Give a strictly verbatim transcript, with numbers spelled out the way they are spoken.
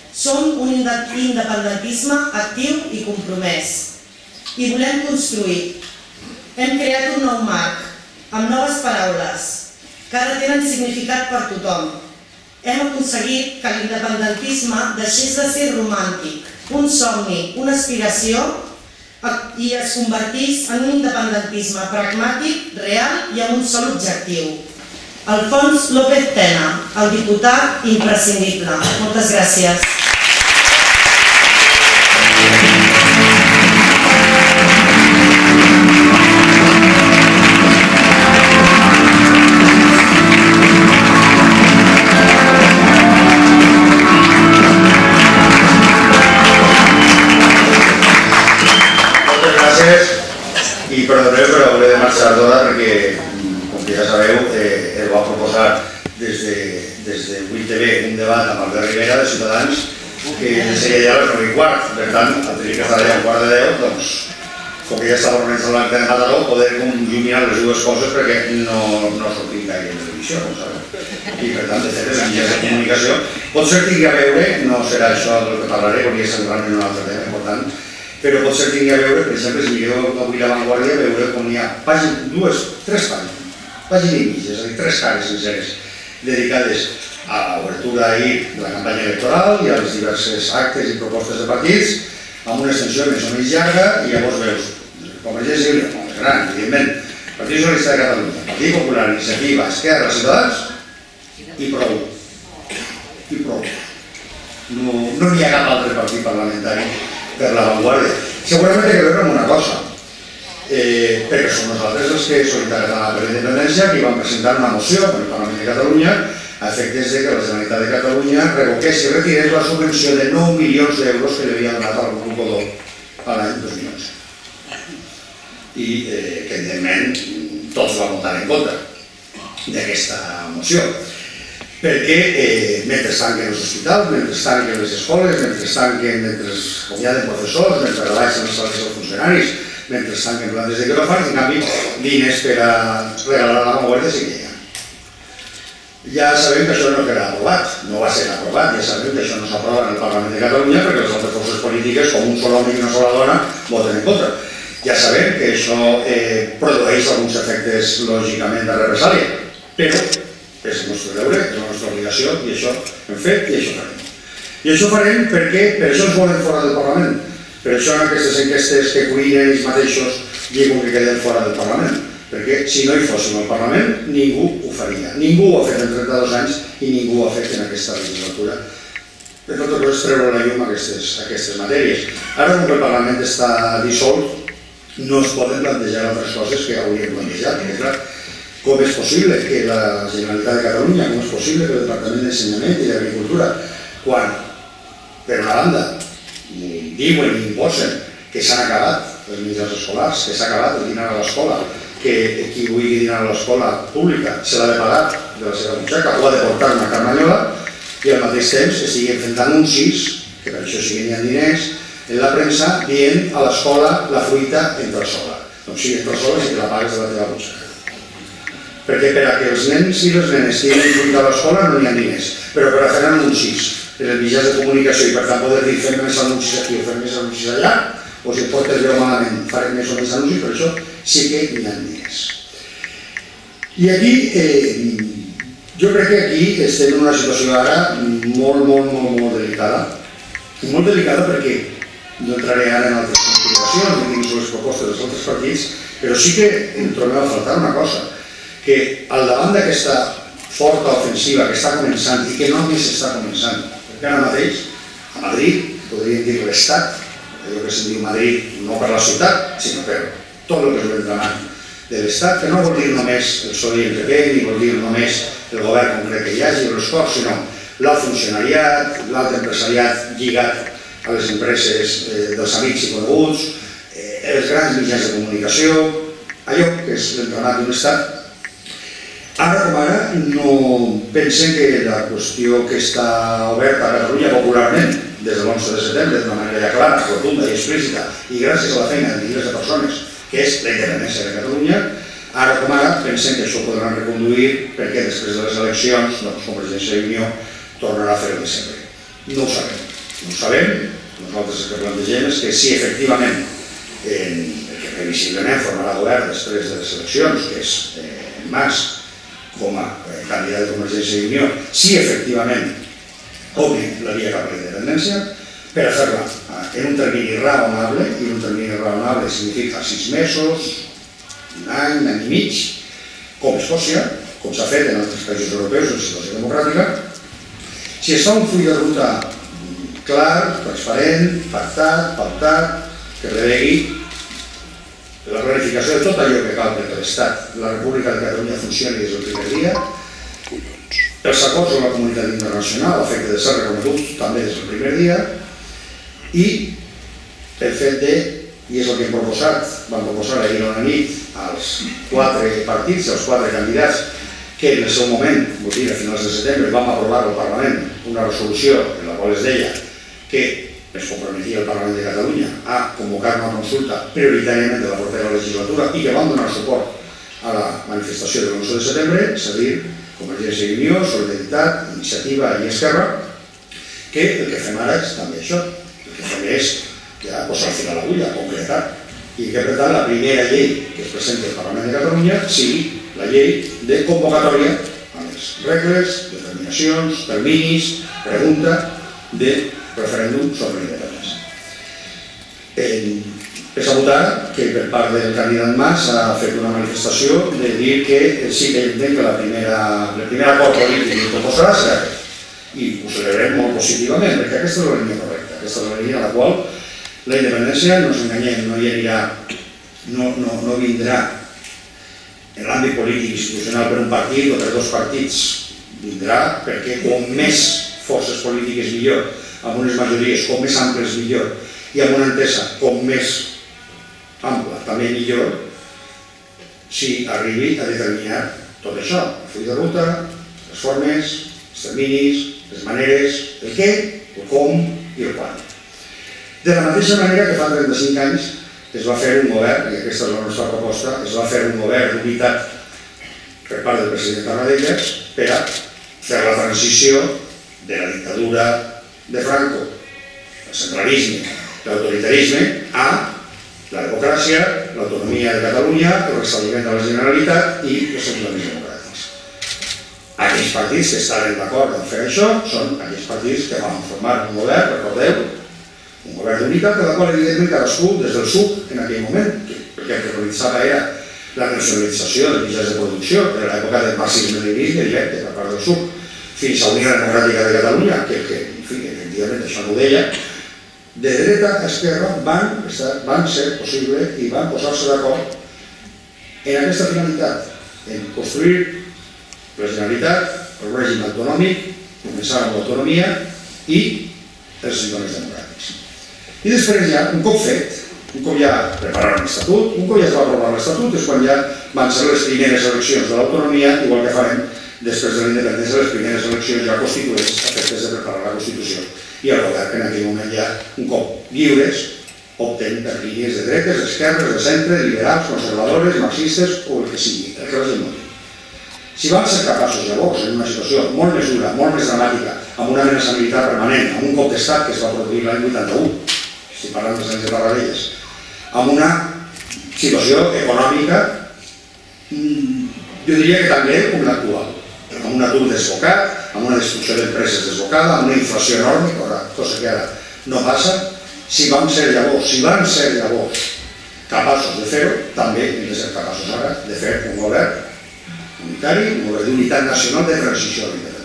Som un independentisme actiu i compromès i volem construir. Hem creat un nou marc, amb noves paraules, que ara tenen significat per tothom. Hem aconseguit que l'independentisme deixés de ser romàntic, un somni, una aspiració, i es convertís en un independentisme pragmàtic, real i amb un sol objectiu. Alfons López Tena, el diputat imprescindible. Moltes gràcies. I perdoneu, però hauré de marxar d'hora perquè, com que ja sabeu, el va proposar des de vuit T V un debat amb Albert Rivera de Ciutadans que seria ja a les nou i quart. Per tant, al tenir que estar allà un quart de deu, doncs, com que ja estava organitzant l'acte de Mataró, poder conjuminar les dues coses perquè no sortim gaire en televisió, com sabeu. I per tant, de fet, les mitjans de comunicació pot ser que tingui a veure, no serà això del que parlaré, perquè és realment un altre tema important, però pot ser que tingui a veure, per exemple, si mireu avui La Vanguardia, veure com hi ha dues, tres pàgines, pàgina i mitja, és a dir, tres cares senceres dedicades a l'obertura ahir de la campanya electoral i a les diverses actes i propostes de partits, amb una extensió més o menys llarga, i llavors veus Convergència i Unió, com és gran, evidentment, Partit Socialista de Catalunya, Partit Popular, Iniciativa, Esquerra, Ciutadans, i prou. I prou. No n'hi ha cap altre partit parlamentari per La Vanguardia. Segurament té que veure amb una cosa, perquè som nosaltres els que Solidaritat per la Independència que vam presentar una moció per al Parlament de Catalunya a efectes que la Generalitat de Catalunya revoqués i retirés la subvenció de nou milions d'euros que li havia donat al Grup Godó l'any dos mil onze. I que, evidentment, tots van votar en contra d'aquesta moció. Perquè mentre tanquen els hospitals, mentre tanquen les escoles, mentre tanquen, mentre acomiaden professors, mentre rebaixen els salaris dels funcionaris, mentre tanquen plantes de quiròfans, en canvi, diners per a regalar La Vanguardia sí que hi ha. Ja sabem que això no quedarà aprovat, no va ser aprovat, ja sabem que això no s'aprova en el Parlament de Catalunya perquè les altres forces polítiques, com un sol home i una sola dona, voten en contra. Ja sabem que això produeix alguns efectes, lògicament, de represàlia, però és el nostre deure, és la nostra obligació, i això hem fet i això farem. I això farem perquè per això ens volen fora del Parlament. Per això en aquestes enquestes que cuinen ells mateixos diuen que queden fora del Parlament. Perquè si no hi fóssim al Parlament, ningú ho faria. Ningú ho ha fet en trenta-dos anys i ningú ho ha fet en aquesta legislatura. Per tot el que és treure la llum a aquestes matèries. Ara, com que el Parlament està dissolt, no es poden plantejar altres coses que hauríem plantejat. Com és possible que la Generalitat de Catalunya, com és possible que el Departament d'Ensenyament i d'Agricultura, quan, per una banda, diuen i imposen que s'han acabat els mitjans escolars, que s'ha acabat el dinar a l'escola, que qui vulgui dinar a l'escola pública se l'ha de pagar de la seva butxaca o ha de portar una carmanyola, i al mateix temps estiguen fent anuncis, que per això sí que n'hi ha diners, en la premsa dient a l'escola la fruita entra sola. Doncs sí, entra sola si te la pagues de la teva butxaca. Perquè per a que els nens i les nenes tinguin fruita a l'escola no n'hi ha diners, però per a fer anuncis en els mitjans de comunicació i per tant poder dir fem més anuncis aquí o fem més anuncis allà, o si et portes bé o malament farem més o més anuncis, per això sí que n'hi ha diners. I aquí, jo crec que aquí estem en una situació ara molt, molt, molt, molt delicada. Molt delicada perquè no entraré ara en altres consideracions, ni dins les propostes dels altres partits, però sí que em trobem a faltar una cosa, que al davant d'aquesta forta ofensiva que està començant i que no només està començant, perquè ara mateix a Madrid, podríem dir l'Estat, allò que se'n diu Madrid no per la ciutat, sinó per tot el que és l'entrenament de l'Estat, que no vol dir només el P S O E i el P P, ni vol dir només el govern concret que hi hagi, els corps, sinó l'alt funcionariat, l'alt empresariat lligat a les empreses dels amics i coneguts, els grans mitjans de comunicació, allò que és l'entrenament d'un Estat. Ara com ara no pensem que la qüestió que està oberta a Catalunya popularment des de l'onze de setembre d'una manera ja clara, rotunda i explícita i gràcies a la feina de milers de persones, que és la independència de Catalunya, ara com ara pensem que això ho podran reconduir perquè després de les eleccions Convergència i Unió tornarà a fer el de sempre. No ho sabem. no ho sabem. Nosaltres el que plantegem és que si efectivament el que previsiblement formarà govern després de les eleccions, que és Mas com a candidat de Convergència i Unió, si efectivament obri la via cap a la independència, per a fer-la en un termini raonable, i un termini raonable significa sis mesos, un any, un any i mig, com Escòcia, com s'ha fet en altres països europeus en situació democràtica. Si es fa un full de ruta clar, transparent, pactat, pautat, que prevegui la planificació de tot allò que cal perquè l'Estat, la República de Catalunya funcioni des del primer dia, els acords amb la comunitat internacional a efecte de ser reconeguts també des del primer dia, i el fet de, i és el que hem proposat, vam proposar ahir a la nit als quatre partits, als quatre candidats, que en el seu moment, vull dir, a finals de setembre, vam aprovar al Parlament una resolució en la qual es deia que es comprometia el Parlament de Catalunya a convocar una consulta prioritàriament de la propera legislatura i que van donar suport a la manifestació de l'onze de setembre, és a dir, Convergència i Unió, Solidaritat, Iniciativa i Esquerra, que el que fem ara és també això. El que fem és ja posar fil a l'agulla, concretar, i que per tant la primera llei que es presenti al Parlament de Catalunya sigui la llei de convocatòria amb les regles, determinacions, terminis, pregunta de referèndum sobre l'independència. És a votar que per part del candidat Mas s'ha fet una manifestació de dir que sí que entenc que la primera acord polític que proposarà serà aquest. I ho celebrem molt positivament, perquè aquesta és la línia correcta, aquesta és la línia a la qual la independència, no ens enganyem, no hi anirà, no vindrà en l'àmbit polític institucional per un partit o per dos partits, vindrà perquè com més forces polítiques millor, amb unes majories com més amples millor i amb una entesa com més ampla també millor, si arribi a determinar tot això, el full de ruta, les formes, els terminis, les maneres, el què, el com i el quan. De la mateixa manera que fa trenta-cinc anys es va fer un govern, i aquesta és la nostra proposta, es va fer un govern d'unitat per part del president Tarradellas per a fer la transició de la dictadura de Franco, el centralisme, l'autoritarisme, a la democràcia, l'autonomia de Catalunya, el restabliment de la Generalitat i els equilibris democràtics. Aquells partits que estaven d'acord en fer això són aquells partits que van formar un govern, recordeu, un govern d'unitat, de la qual evidentment cadascú des del suc en aquell moment, perquè el que realitzava era la nacionalització dels mitjans de producció de l'època del marxisme-leninisme directe per part del suc, fins a Unió Democràtica de Catalunya, que, en fi, efectivament això no ho deia, de dreta a esquerra van ser possible i van posar-se d'acord en aquesta finalitat, en construir la Generalitat, el règim autonòmic, començar amb l'autonomia i els sistemes democràtics. I després ja, un cop fet, un cop ja prepararan l'Estatut, un cop ja es va aprovar l'Estatut, és quan ja van ser les primeres eleccions de l'autonomia, igual que farem després de la independència, les primeres eleccions ja constituents a efectes de preparar la Constitució. I el govern, que en aquell moment ja, un cop lliures, opten per línies de dretes, esquerres, de centre, liberals, conservadores, marxistes o el que sigui, el que els demoni. Si van ser capaços llavors, en una situació molt més dura, molt més dramàtica, amb una amenaça militar permanent, amb un cop d'estat que es va produir l'any vuitanta-u, estic parlant dels anys de Tarradellas, amb una situació econòmica, jo diria que també com l'actual, amb un atur desbocat, amb una destrucció d'empreses desbocada, amb una inflació enorme, cosa que ara no passa. Si vam ser llavors, si van ser llavors capaços de fer-ho, també hem de ser capaços ara de fer un govern unitari, un govern d'unitat nacional de transició a l'independència.